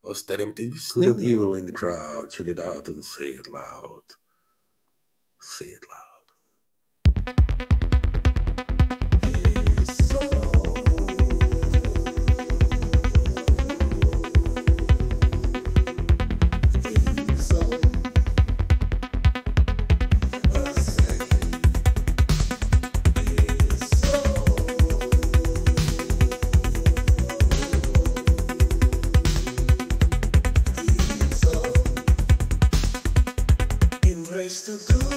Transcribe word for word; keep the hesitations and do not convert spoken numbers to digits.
Or them to the people in the crowd, check it out and say it loud. Say it loud. Embrace the good.